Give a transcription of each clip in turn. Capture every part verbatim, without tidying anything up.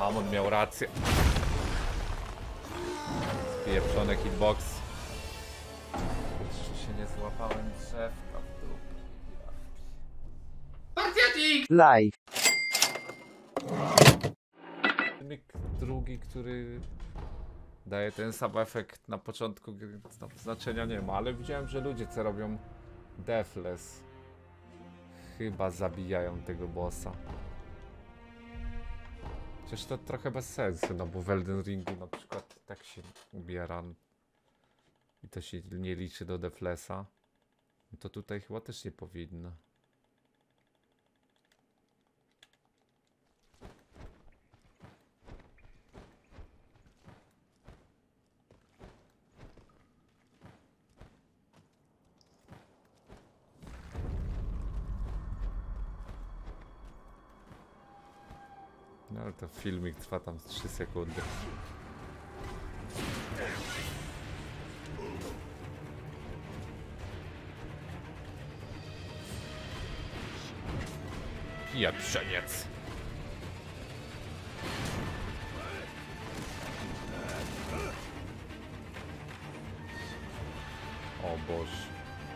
Hamon miał rację. Pieprzony hitbox. Jeszcze się nie złapałem drzewka w dół. Partiatik! Live. Filmik drugi, który daje ten sam efekt na początku gry, tam znaczenia nie ma, ale widziałem, że ludzie co robią Deathless chyba zabijają tego bossa. Chociaż to trochę bez sensu, no bo w Elden Ringu na przykład tak się ubiera i to się nie liczy do Deathlessa, no to tutaj chyba też nie powinno. No ale to filmik trwa tam z trzy sekundy. Pieprzeniec. O Boże.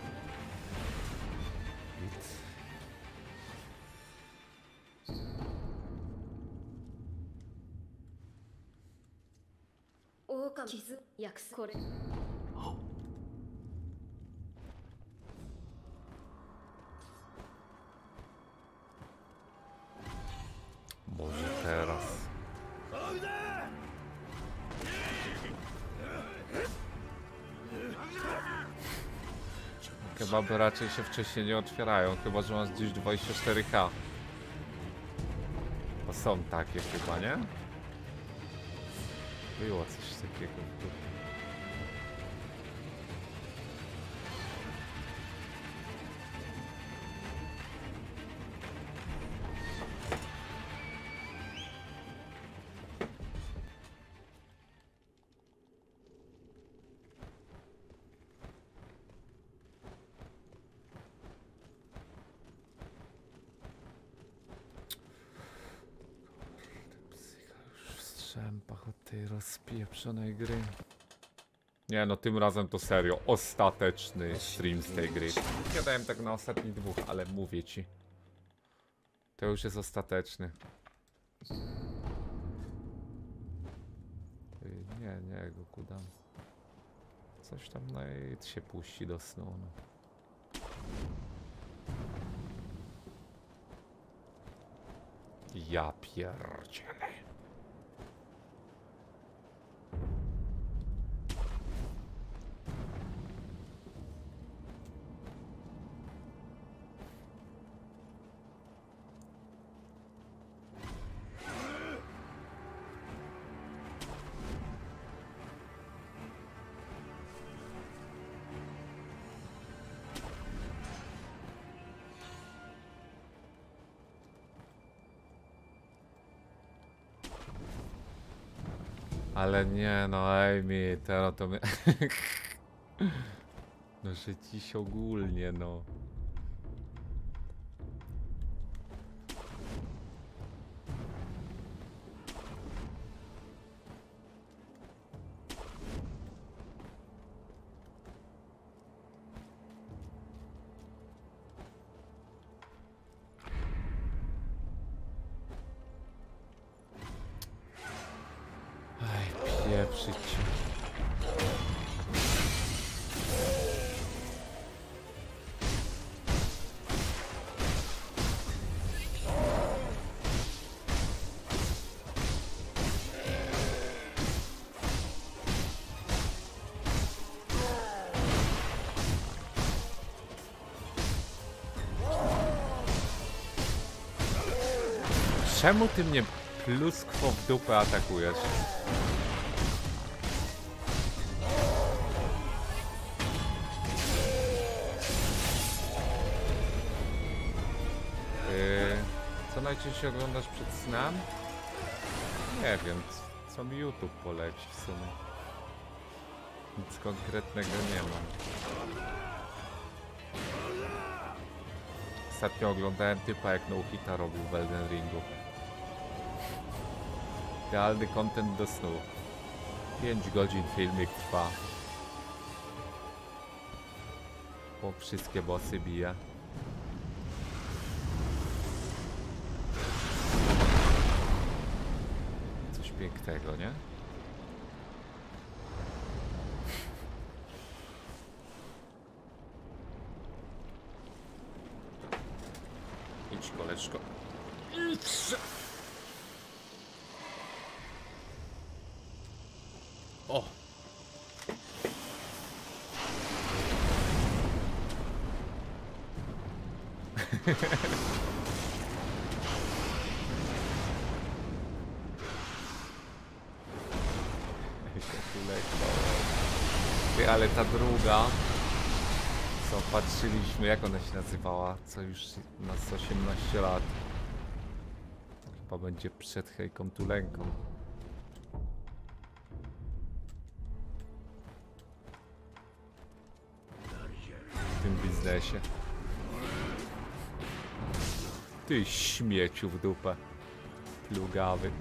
Może teraz. Kebaby raczej się wcześniej nie otwierają, chyba że masz gdzieś dwadzieścia cztery K. To są takie chyba, nie? Było coś takiego. Od tej rozpieprzonej gry. Nie no, tym razem to serio. Ostateczny stream z tej gry. Ja dałem tak na ostatnich dwóch, ale mówię ci. To już jest ostateczny. Nie, nie, go kudam. Coś tam no i się puści do snu. No. Ja pierdzielę. Ale nie no, Amy, teraz to my... No, że dziś ogólnie, no. Czemu ty mnie pluskwo w dupę atakujesz? Yy, co najczęściej oglądasz przed snem? Nie wiem, co mi YouTube poleci w sumie. Nic konkretnego nie mam. Ostatnio oglądałem typa jak no hita robił w Elden Ringu. Idealny content do snu. pięć godzin filmik trwa. Po wszystkie bossy bije. Coś pięknego, nie? Idź, koleżko. Idź! O! Ty, ale ta druga, co patrzyliśmy, jak ona się nazywała, co już nas osiemnaście lat. Chyba będzie przed Hejką Tuleńką. W tym biznesie. Ty śmieciu w dupę. Plugawy.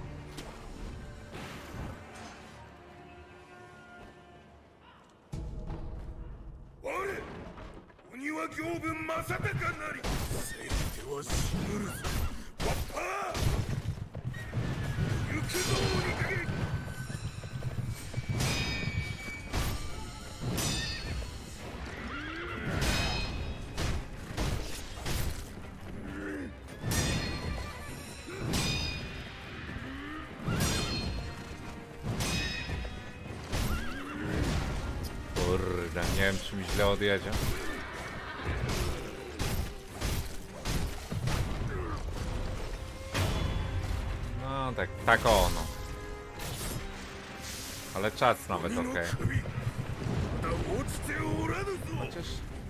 Kurde, nie wiem, czy mi źle odjedzie. No tak, tak ono. Ale czas nawet ok. Chociaż...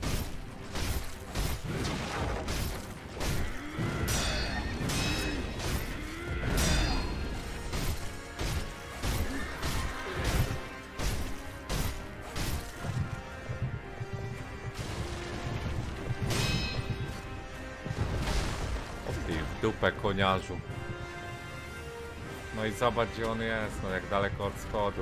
Dupę koniarzu. No i zobacz, gdzie on jest, no jak daleko od schodów.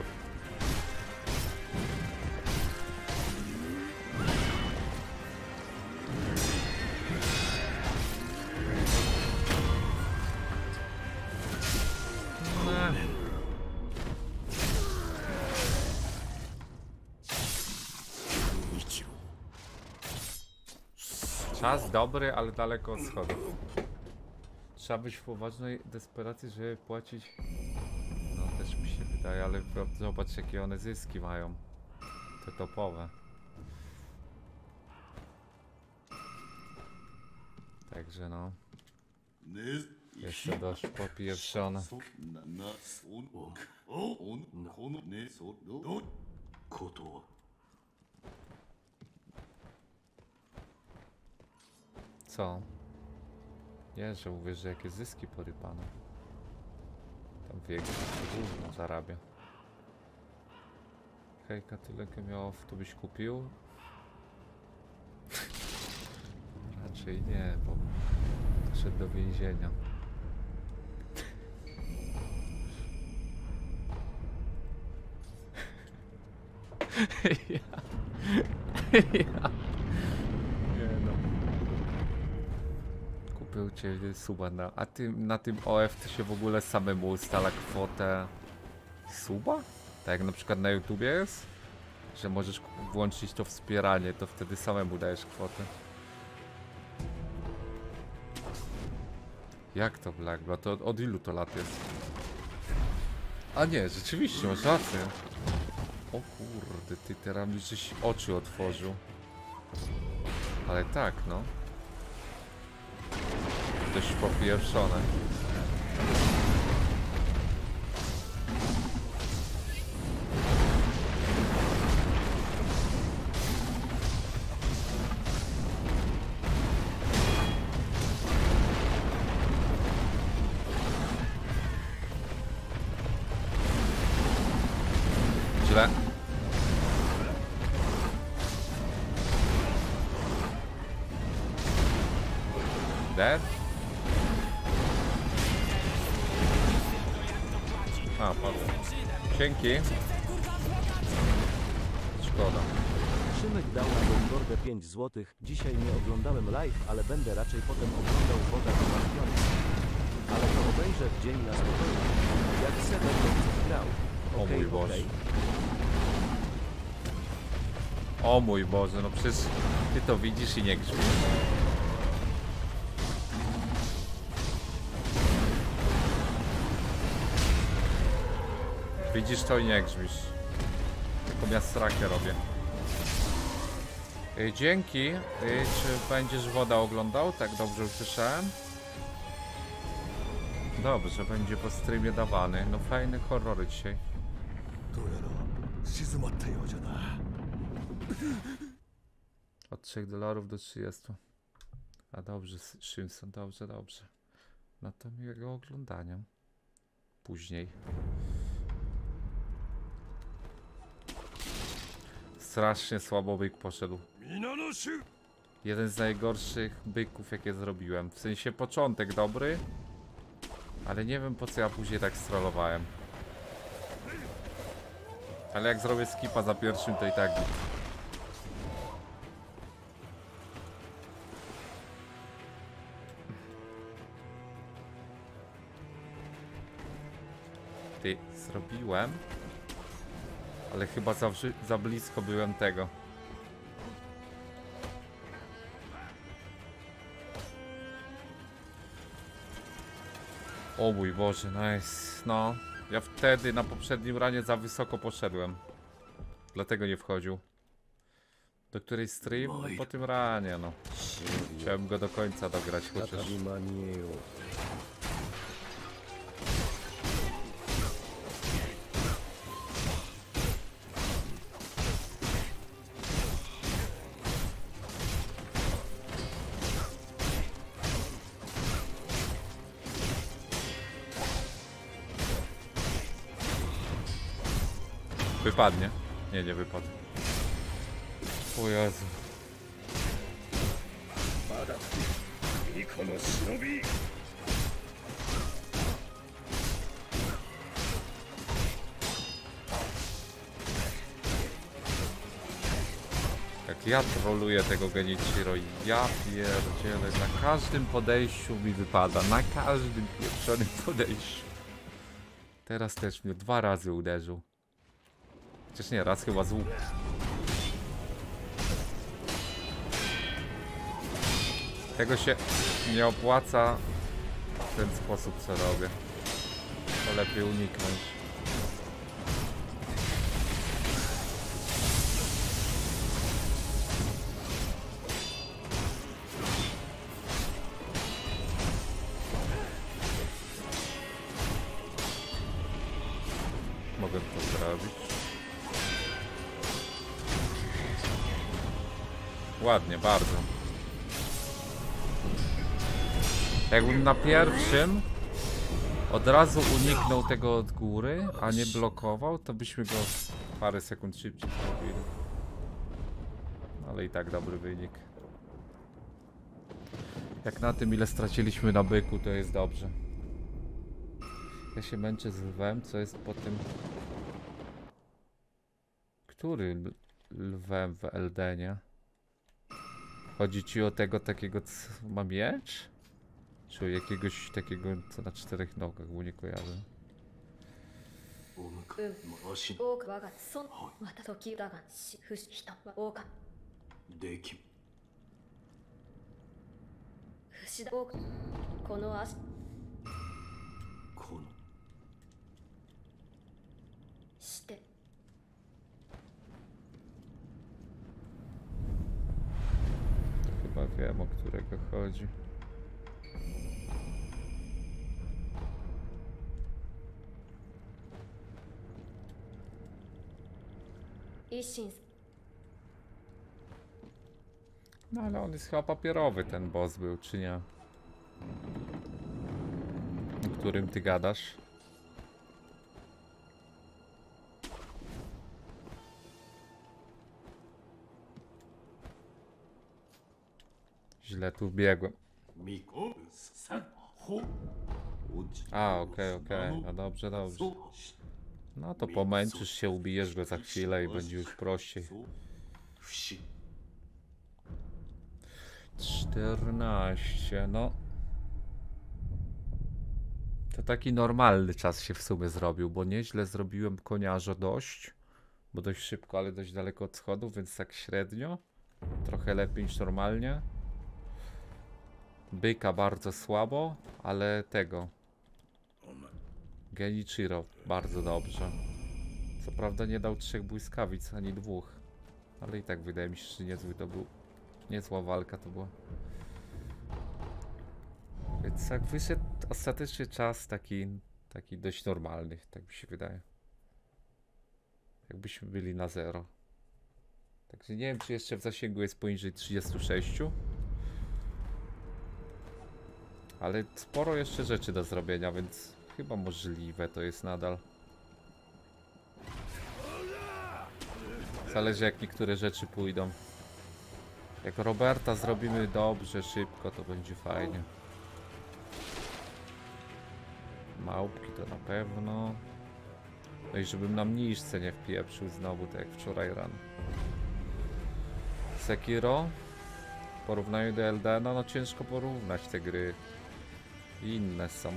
Czas dobry, ale daleko od schodów. Trzeba być w poważnej desperacji, żeby płacić. No też mi się wydaje, ale zobacz, jakie one zyski mają. Te topowe. Także no. Jeszcze dość popieprzone. Co? Nie, że mówisz, że jakie zyski porypane. Tam wiek gówno zarabia. Hejka, tyle miał, to byś kupił? Raczej nie, bo szedł do więzienia. ja. ja. Nie no. Kupił cię suba na... A ty na tym O F ty się w ogóle samemu ustala kwotę suba? Tak jak na przykład na YouTubie jest? Że możesz włączyć to wspieranie, to wtedy samemu dajesz kwotę. Jak to Black? Bo to od, od ilu to lat jest? A nie, rzeczywiście, masz rację. O kurde, ty teraz mi żeś oczy otworzył. Ale tak, no. Dość popieprzone. Źle. Dead? A, padło. Dzięki. Szkoda. Szymek dał na Gongordę pięć złotych. Dzisiaj nie oglądałem live, ale będę raczej potem oglądał woda do ale to obejrzę w dzień na spokojnie. Jak Sever dobrze grał. O Okej, mój Boże. okej. O mój Boże, no przecież ty to widzisz i nie grzmisz. Widzisz to i nie grzmisz. Tylko ja srakę robię. Yy, dzięki. Yy, czy będziesz woda oglądał? Tak dobrze usłyszałem. Dobrze, będzie po streamie dawany. No fajne horrory dzisiaj. Od trzech dolarów do trzydziestu. A dobrze, Simpson, dobrze, dobrze. No to miłego oglądania. Później. Strasznie słabo byk poszedł. Jeden z najgorszych byków, jakie zrobiłem. W sensie początek dobry, ale nie wiem po co ja później tak strollowałem. Ale jak zrobię skipa za pierwszym, to i tak git. Ty, zrobiłem, ale chyba za, za blisko byłem tego. O mój Boże, nice. No, ja wtedy na poprzednim ranie za wysoko poszedłem. Dlatego nie wchodził. Do której stream? No po tym ranie, no. Chciałem go do końca dograć chociaż. Wypadnie. Nie, nie wypadł. O Jezu. Jak ja troluję tego Genichiro, ja pierdzielę, na każdym podejściu mi wypada, na każdym pieprzonym podejściu. Teraz też mnie dwa razy uderzył. Chociaż nie, raz chyba z łuku. Tego się nie opłaca w ten sposób, co robię. To lepiej uniknąć. Mogę to zrobić. Ładnie, bardzo. Jakbym na pierwszym od razu uniknął tego od góry, a nie blokował, to byśmy go parę sekund szybciej zrobili. Ale i tak dobry wynik. Jak na tym, ile straciliśmy na byku, to jest dobrze. Ja się męczę z lwem, co jest po tym... Który lwem w Eldenie? Chodzi ci o tego takiego, co ma miecz? Czy o jakiegoś takiego, co na czterech nogach, bo nie kojarzę. Chyba wiem, o którego chodzi. No ale on jest chyba papierowy, ten boss był, czy nie? O którym ty gadasz? Źle tu biegłem. A, okej, okej, no dobrze, dobrze. No to pomęczysz się, ubijesz go za chwilę i będzie już prościej. czternaście, no. To taki normalny czas się w sumie zrobił, bo nieźle zrobiłem koniarza dość. Bo dość szybko, ale dość daleko od schodów, więc tak średnio. Trochę lepiej niż normalnie. Byka bardzo słabo, ale tego. Genichiro bardzo dobrze. Co prawda nie dał trzech błyskawic, ani dwóch. Ale i tak wydaje mi się, że niezły to był. Niezła walka to była. Więc tak wyszedł ostatecznie czas taki, taki dość normalny, tak mi się wydaje. Jakbyśmy byli na zero. Także nie wiem, czy jeszcze w zasięgu jest poniżej trzydziestu sześciu. Ale sporo jeszcze rzeczy do zrobienia, więc chyba możliwe to jest nadal. Zależy jak niektóre rzeczy pójdą. Jak Roberta zrobimy dobrze, szybko, to będzie fajnie. Małpki to na pewno. No i żebym na mniszce nie wpieprzył znowu, tak jak wczoraj rano. Sekiro? W porównaniu do Eldena, no ciężko porównać te gry. Inne są.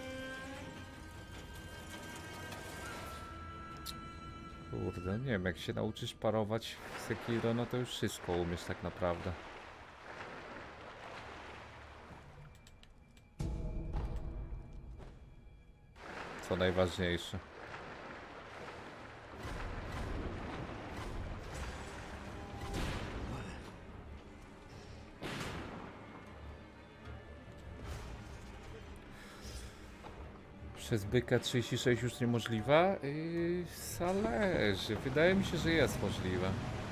Kurde, nie wiem, jak się nauczysz parować Sekiro, no to już wszystko umiesz tak naprawdę. Co najważniejsze. Przez byka trzydzieści sześć już niemożliwe? Yy, zależy. Wydaje mi się, że jest możliwe.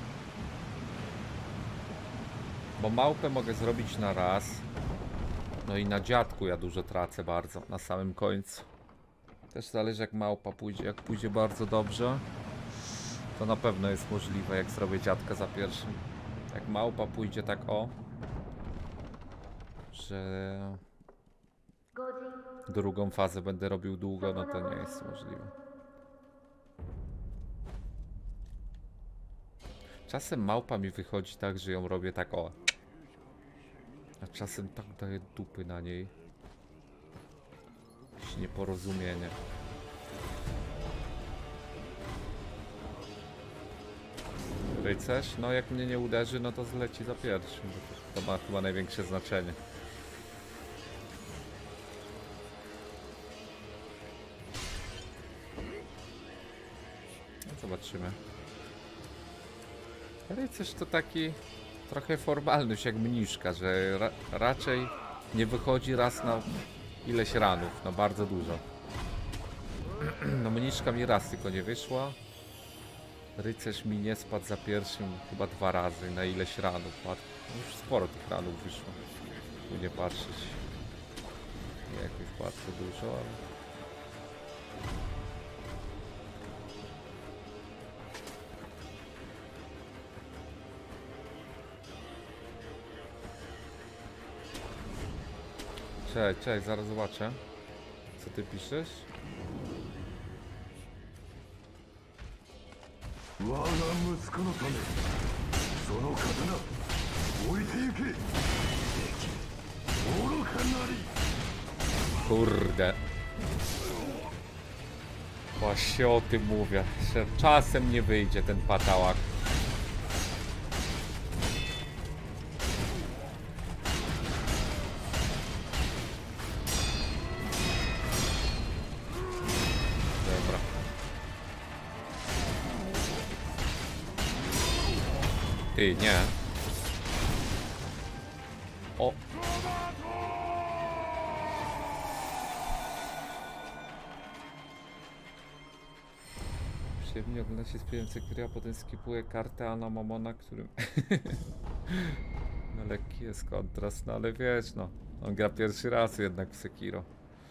Bo małpę mogę zrobić na raz. No i na dziadku ja dużo tracę bardzo. Na samym końcu. Też zależy jak małpa pójdzie. Jak pójdzie bardzo dobrze, to na pewno jest możliwe, jak zrobię dziadka za pierwszym. Jak małpa pójdzie tak o, że drugą fazę będę robił długo, no to nie jest możliwe. Czasem małpa mi wychodzi tak, że ją robię tak o. A czasem tak daję dupy na niej. Jakieś nieporozumienie. Rycerz? No jak mnie nie uderzy, no to zleci za pierwszym. To, to ma chyba największe znaczenie. No zobaczymy. Rycerz to taki trochę formalność jak mniszka, że ra raczej nie wychodzi raz na ileś ranów, no bardzo dużo. No mniszka mi raz tylko nie wyszła. Rycerz mi nie spadł za pierwszym chyba dwa razy na ileś ranów. No już sporo tych ranów wyszło. Tu nie patrzeć. Nie jakoś bardzo dużo, ale... Cześć, cześć, zaraz zobaczę. Co ty piszesz? Kurde. Właśnie o tym mówię, że czasem nie wyjdzie ten patałak. Dobra. Ty, nie. O. Przyjemnie ogląda się spiewający gry, a potem skipuje kartę Ana Mamona, którym... No lekki jest kontrast, no ale wiesz, no. On gra pierwszy raz jednak w Sekiro.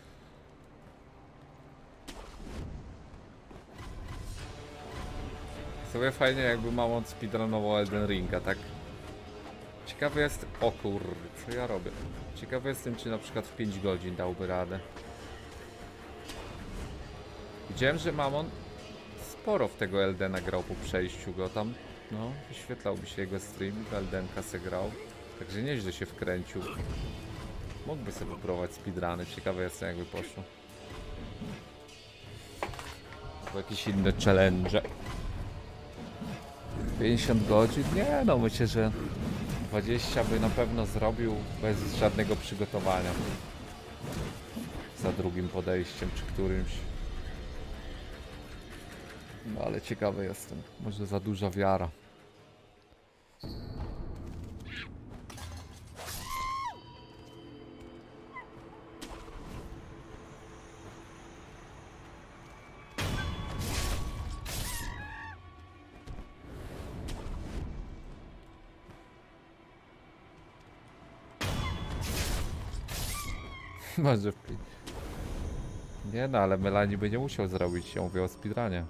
Sobie fajnie jakby mało speedrunował Elden Ringa, tak? Ciekawy jest... O kurde, co ja robię? Ciekawy jestem, czy na przykład w pięć godzin dałby radę. Widziałem, że Mamon sporo w tego Eldena grał po przejściu go tam. No, wyświetlał mi się jego stream, Eldenka se grał. Także nieźle się wkręcił. Mógłby sobie próbować speedruny, ciekawe jestem jakby poszło. Albo jakieś inne challenge. pięćdziesiąt godzin? Nie no, myślę, że dwadzieścia by na pewno zrobił bez żadnego przygotowania. Za drugim podejściem czy którymś. No ale ciekawy jestem. Może za duża wiara. Może w pięć. Nie no, ale Melanie by nie musiał zrobić, ja mówię o speedrunie.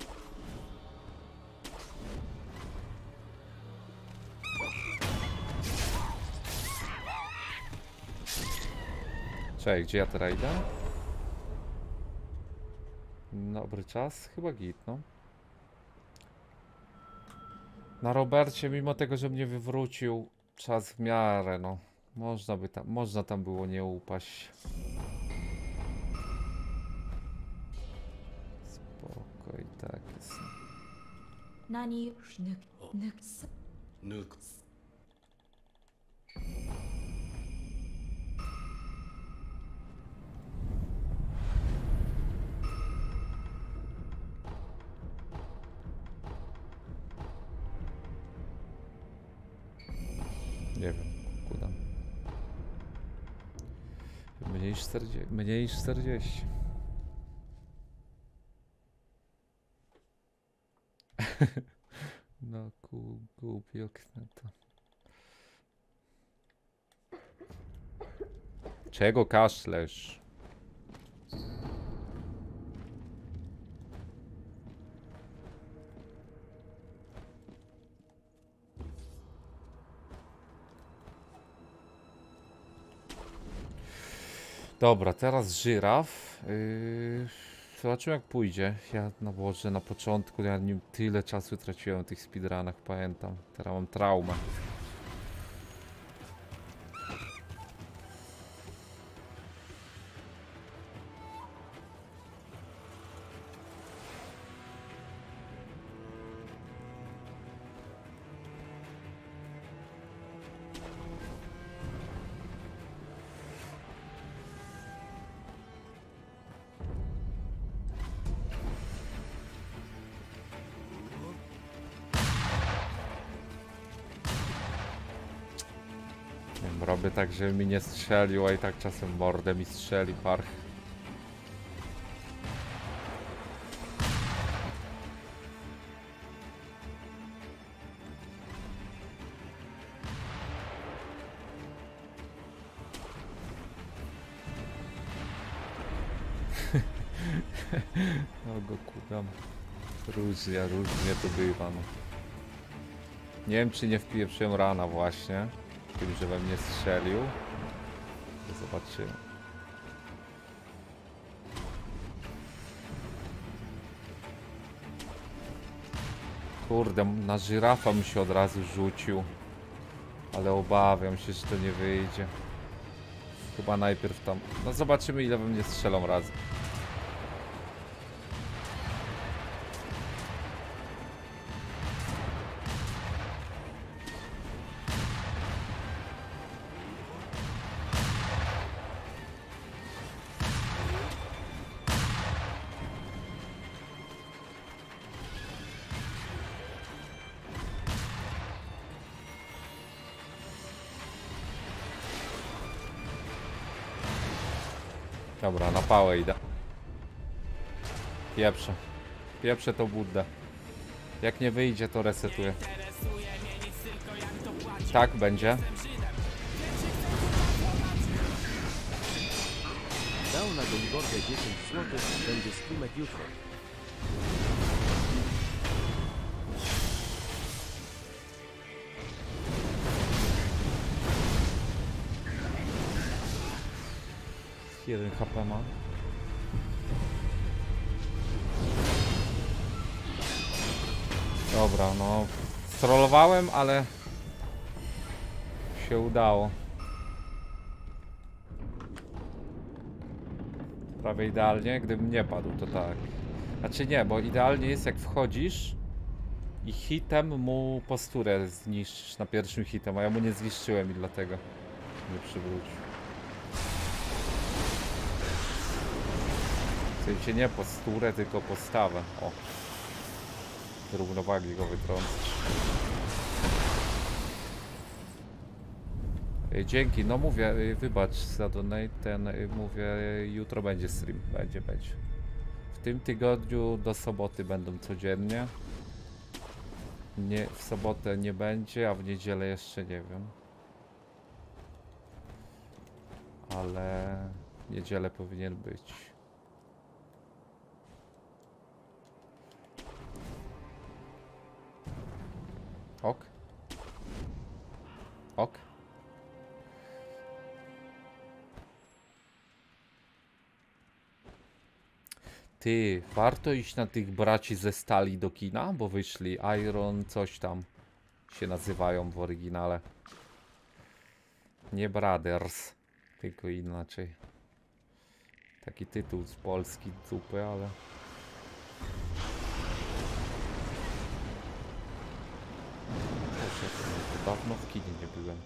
Cześć, gdzie ja teraz idę? Dobry czas, chyba git, no. Na Robercie, mimo tego, że mnie wywrócił, czas w miarę, no. Można by tam, można tam było nie upaść. Spoko i tak jest. Nani już nyk, nyk, s- Nuk. Nie wiem, kuda. Mniej niż czterdzieści. Mniej niż czterdzieści. No ku, głupi okna to. Czego kaszlesz? Dobra, teraz żyraf. Yy, zobaczymy jak pójdzie. Ja na Boże, na początku ja nim tyle czasu traciłem w tych speedrunach, pamiętam. Teraz mam traumę. Robię tak, żeby mi nie strzelił, a i tak czasem mordę mi strzeli parch. No go kugam. Różnie, różnie to bywa. No. Nie wiem, czy nie wpieprzyłem rana właśnie. Tym, że we mnie strzelił. Zobaczymy. Kurde, na żyrafa mi się od razu rzucił. Ale obawiam się, że to nie wyjdzie. Chyba najpierw tam... No zobaczymy, ile we mnie strzelą razy. Dobra, na pałę idę. Pieprzę. Pieprzę to Buddę. Jak nie wyjdzie, to resetuję. Tak będzie. Dał na Gonbordę dziesięć złotych, będzie streamek jutro. jeden H P ma. Dobra, no strollowałem, ale się udało. Prawie idealnie, gdybym nie padł, to tak. Znaczy nie, bo idealnie jest jak wchodzisz i hitem mu posturę zniszczysz na pierwszym hitem, a ja mu nie zniszczyłem i dlatego nie przywrócił. W sensie nie posturę, tylko postawę. O. Z równowagi go wytrącić. Dzięki, no mówię, wybacz za donate, ten, mówię, jutro będzie stream, będzie, będzie. W tym tygodniu do soboty będą codziennie. Nie, w sobotę nie będzie, a w niedzielę jeszcze nie wiem. Ale w niedzielę powinien być. Ok. Ok. Ty, warto iść na tych braci ze stali do kina, bo wyszli Iron coś tam się nazywają w oryginale. Nie Brothers, tylko inaczej. Taki tytuł z Polski zupy, ale... Proszę, to dawno w kinie nie byłem.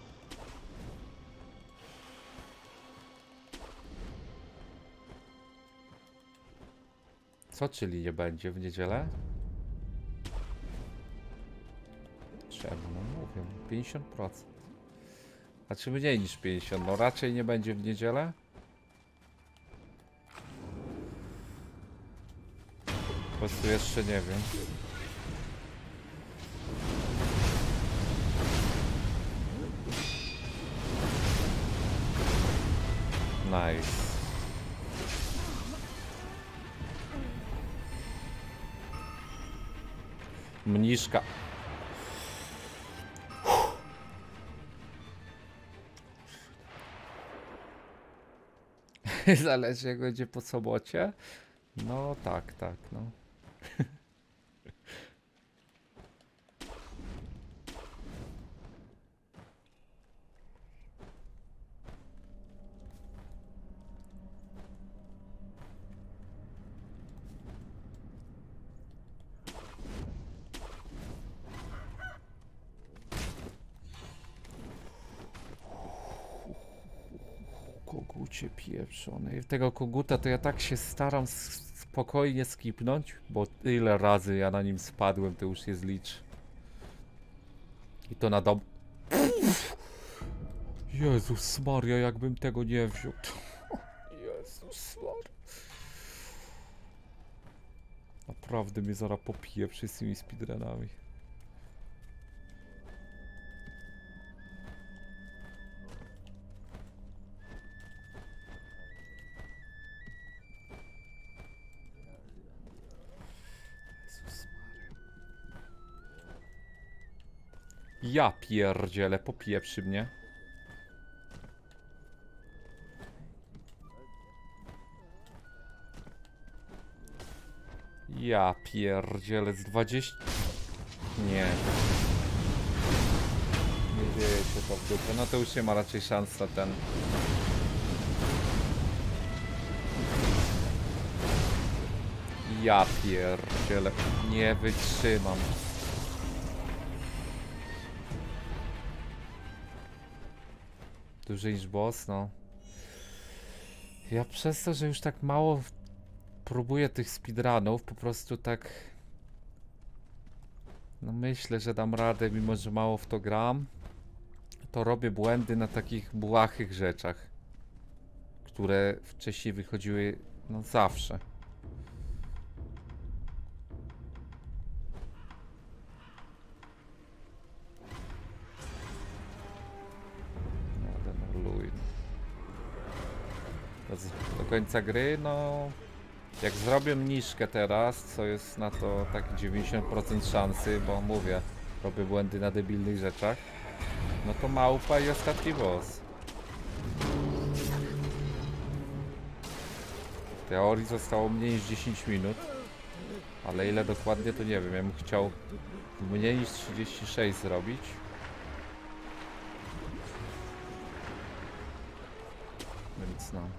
Co, czyli nie będzie w niedzielę? Czemu? No mówię, pięćdziesiąt procent. Znaczy mniej niż pięćdziesiąt, no raczej nie będzie w niedzielę. Po prostu jeszcze nie wiem. Nice. Mniszka. Zależy jak będzie po sobocie. No tak, tak, no. Kogucie pieprzony. Tego koguta to ja tak się staram spokojnie skipnąć, bo ile razy ja na nim spadłem, to już jest licz. I to na dom... Jezus Maria, jakbym tego nie wziął. Jezus Maria. Naprawdę mnie zaraz popije przez tymi speedrunami. Ja pierdzielę, popieprzy mnie. Ja pierdzielę z dwadzieścia... Nie. Nie dzieje się to w dupę. No to już nie ma raczej szans na ten... Ja pierdzielę. Nie wytrzymam. Dłużej niż boss, no. Ja przez to, że już tak mało próbuję tych speedrunów, po prostu tak... No myślę, że dam radę, mimo że mało w to gram. To robię błędy na takich błahych rzeczach, które wcześniej wychodziły, no zawsze. Do końca gry, no jak zrobię mniszkę teraz, co jest na to tak dziewięćdziesiąt procent szansy, bo mówię, robię błędy na debilnych rzeczach, no to małpa i ostatni boss. W teorii zostało mniej niż dziesięć minut. Ale ile dokładnie to nie wiem, ja bym chciał mniej niż trzydzieści sześć zrobić. Więc no.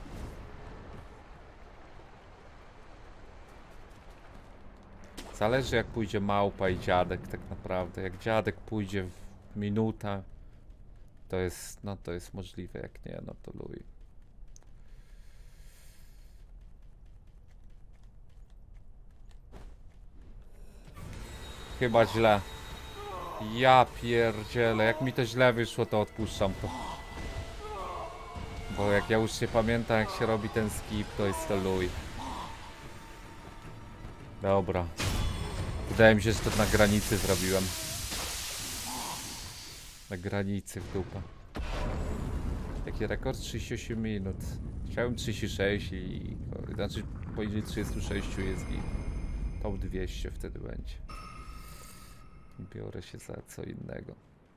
Zależy jak pójdzie małpa i dziadek tak naprawdę. Jak dziadek pójdzie w minutę, to jest, no to jest możliwe, jak nie, no to luj. Chyba źle. Ja pierdzielę, jak mi to źle wyszło, to odpuszczam to. Bo jak ja już się pamiętam, jak się robi ten skip, to jest to luj. Dobra. Wydaje mi się, że to na granicy zrobiłem. Na granicy w dupę. Jaki rekord? trzydzieści osiem minut. Chciałem trzydzieści sześć i... Znaczy poniżej trzydzieści sześć jest git. Top dwieście wtedy będzie. Biorę się za co innego.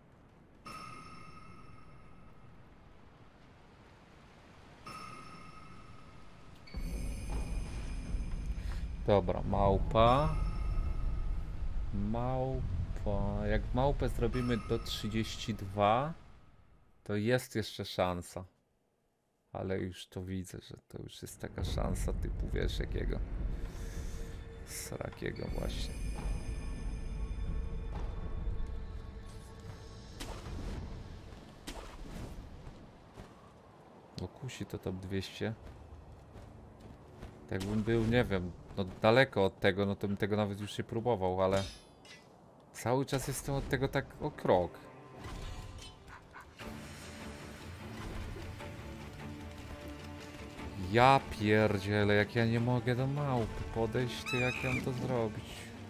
Dobra, małpa. Małpa. Jak małpę zrobimy do trzydziestu dwóch, to jest jeszcze szansa. Ale już to widzę, że to już jest taka szansa typu, wiesz jakiego. Srakiego właśnie. Bo kusi to top dwieście. Jakbym był, nie wiem, no daleko od tego, no to bym tego nawet już nie próbował, ale cały czas jestem od tego tak o krok. Ja pierdzielę, jak ja nie mogę do małpy podejść, to jak ja mam to zrobić?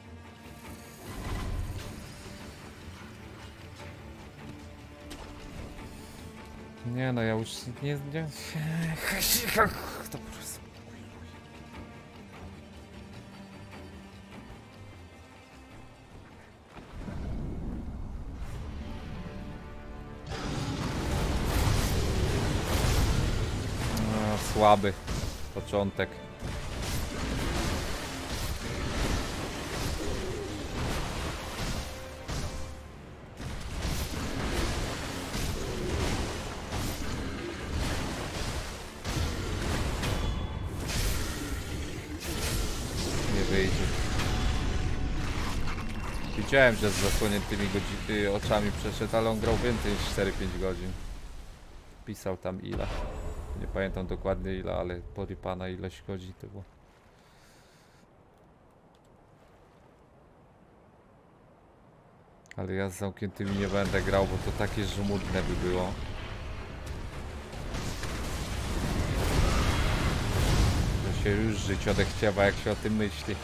Nie no, ja już nie... nie... To po prostu... No, słaby początek. Widziałem, że z zasłoniętymi godzin, oczami przeszedł, ale on grał więcej niż cztery pięć godzin. Pisał tam ile. Nie pamiętam dokładnie ile, ale porypana ilość godzin to było. Ale ja z zamkniętymi nie będę grał, bo to takie żmudne by było. Że się już żyć odechciewa, jak się o tym myśli.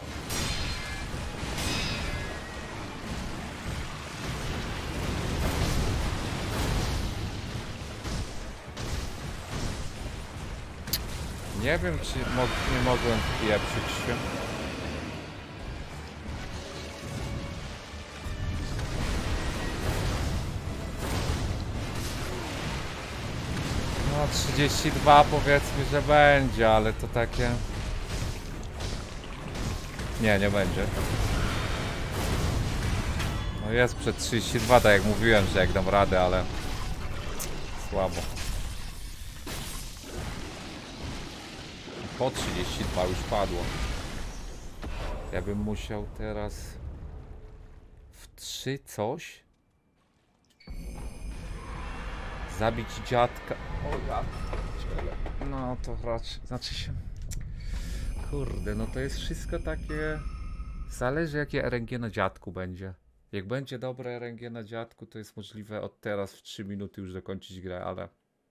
Nie wiem, czy mo nie mogłem pieprzyć się. No trzydzieści dwa powiedzmy, że będzie, ale to takie... Nie, nie będzie. No jest przed trzydzieści dwa, tak jak mówiłem, że jak dam radę, ale... Słabo. Po trzydzieści dwa już padło. Ja bym musiał teraz w trzy coś zabić dziadka. O ja. No to raczej, znaczy się... Kurde, no to jest wszystko takie... Zależy jakie R N G na dziadku będzie. Jak będzie dobre R N G na dziadku, to jest możliwe od teraz w trzy minuty już dokończyć grę, ale...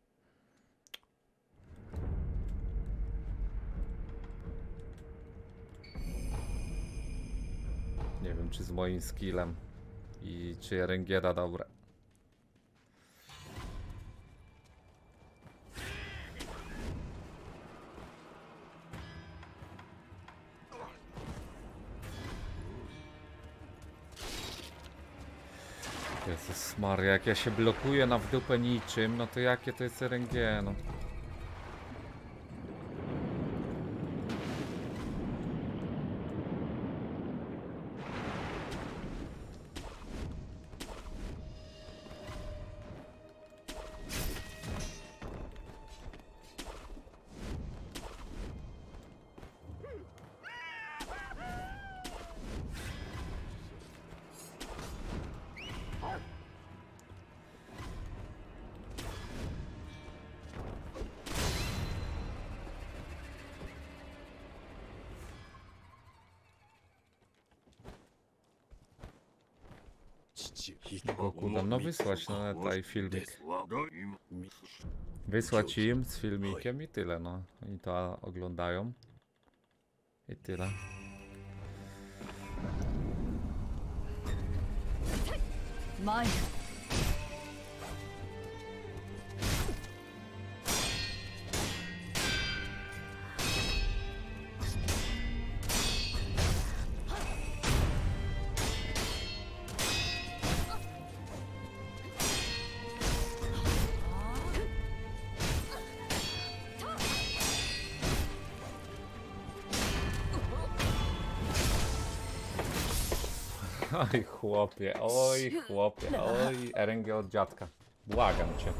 Nie wiem, czy z moim skillem i czy R N G da dobre. Jezus Maria, jak ja się blokuję na w dupę niczym, no to jakie to jest R N G, no. Goku, no wysłać na neta i filmik. Wysłać im z filmikiem i tyle, no. Oni to oglądają. I tyle. Mine. Oj chłopie, oj chłopie, oj R N G od dziadka. Błagam cię.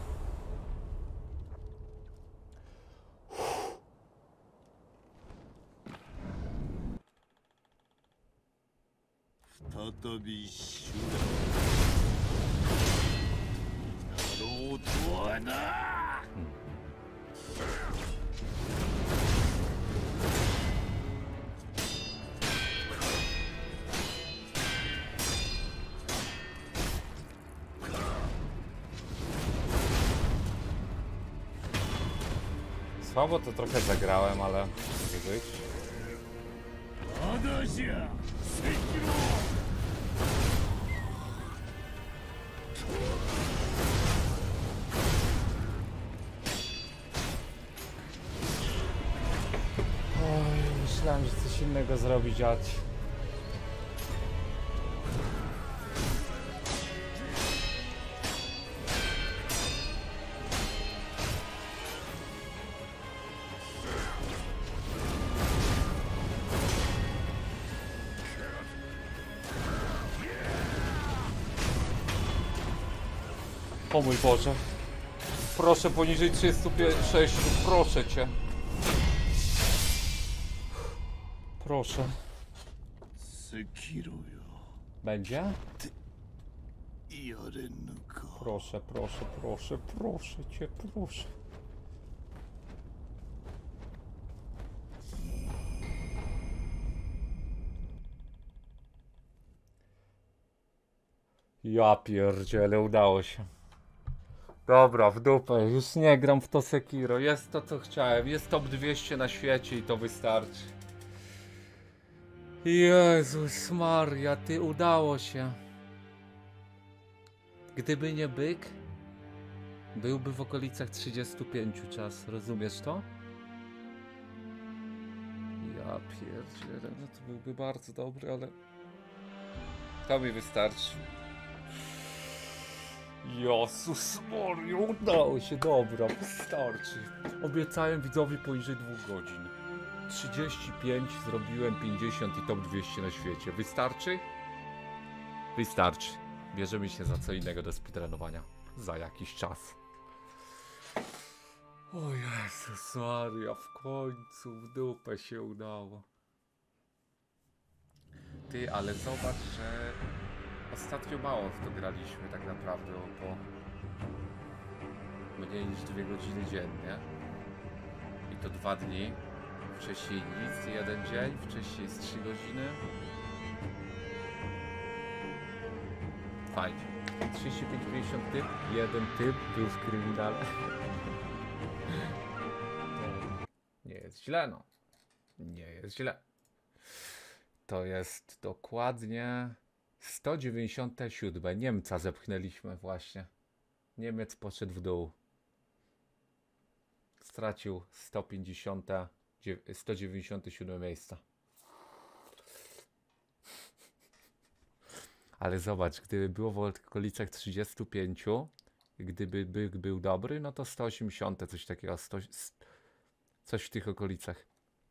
Słabo to trochę zagrałem, ale może być. Oj, myślałem, że coś innego zrobić, ać. O mój Boże. Proszę poniżej trzydziestu sześciu, proszę cię. Proszę. Będzie? Proszę, proszę, proszę, proszę cię, proszę. Ja pierdzielę, udało się. Dobra, w dupę, już nie gram w to Sekiro, jest to co chciałem, jest top dwieście na świecie i to wystarczy. Jezus Maria, ty, udało się. Gdyby nie byk, byłby w okolicach trzydziestu pięciu czas, rozumiesz to? Ja pierdzielę, no to byłby bardzo dobry, ale to mi wystarczy. Jezus Maria, udało się, dobra, wystarczy. Obiecałem widzowi poniżej dwóch godzin. trzydzieści pięć, zrobiłem pięćdziesiąt i top dwieście na świecie. Wystarczy? Wystarczy. Bierzemy się za co innego do speedrunowania. Za jakiś czas. O Jezus Maria, w końcu w dupę się udało. Ty, ale zobacz, że ostatnio mało w to graliśmy tak naprawdę, po mniej niż dwie godziny dziennie. I to dwa dni. Wcześniej nic, jeden dzień, wcześniej jest trzy godziny. Fajnie. trzydzieści pięć pięćdziesiąt typ, jeden typ był w kryminale. Nie jest źle, no. Nie jest źle. To jest dokładnie sto dziewięćdziesiąte siódme. Niemca zepchnęliśmy właśnie. Niemiec poszedł w dół. Stracił sto pięćdziesiąte, sto dziewięćdziesiąte siódme miejsca. Ale zobacz, gdyby było w okolicach trzydziestu pięciu, gdyby byk był dobry, no to sto osiemdziesiąte, coś takiego, sto, coś w tych okolicach.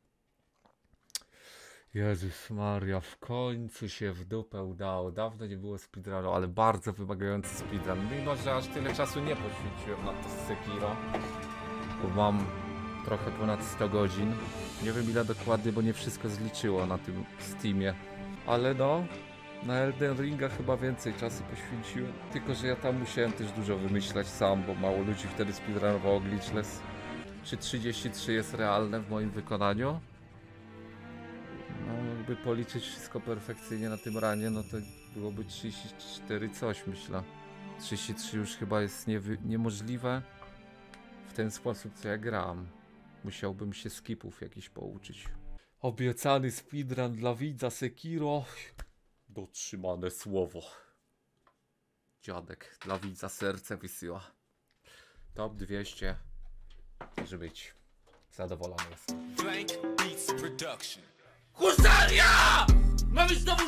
Jezus Maria, w końcu się w dupę udało. Dawno nie było speedrunu, ale bardzo wymagający speedrun. Mimo, że aż tyle czasu nie poświęciłem na to Sekiro, bo mam trochę ponad sto godzin. Nie wiem ile dokładnie, bo nie wszystko zliczyło na tym Steamie. Ale no, na Elden Ringa chyba więcej czasu poświęciłem. Tylko, że ja tam musiałem też dużo wymyślać sam, bo mało ludzi wtedy speedrunowało Glitchless. Czy trzydzieści trzy jest realne w moim wykonaniu? No, jakby policzyć wszystko perfekcyjnie na tym ranie, no to byłoby trzydzieści cztery coś, myślę. trzydzieści trzy już chyba jest niewy, niemożliwe w ten sposób, co ja gram. Musiałbym się skipów jakiś pouczyć. Obiecany speedrun dla widza Sekiro. Dotrzymane słowo. Dziadek dla widza serce wysyła. Top dwieście. Może być. Zadowolony jestem. Husaria! Ma być nowa